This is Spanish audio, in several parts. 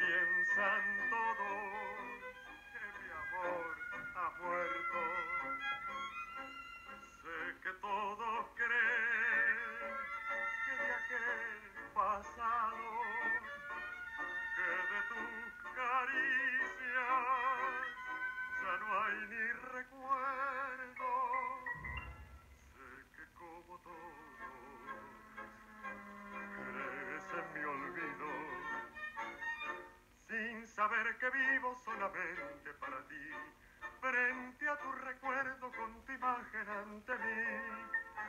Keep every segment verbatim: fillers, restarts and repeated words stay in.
Piensan todos que mi amor ha muerto. Sé que todos creen que de aquel pasado, que de tus caricias ya no hay ni recuerdo. Sé que como todos crees en mi olvido, sin saber que vivo solamente para ti, frente a tu recuerdo con tu imagen ante mí.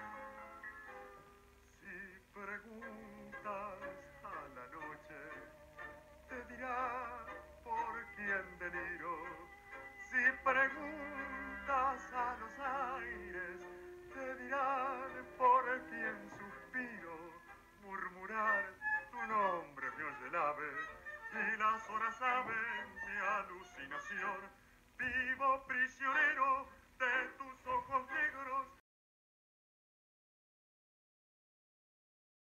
Si preguntas a la noche, te dirá por quién deliro. Si preguntas a los aires, te dirán por quién suspiro. Murmurar tu nombre me oye el ave, y las horas saben mi alucinación. Vivo prisionero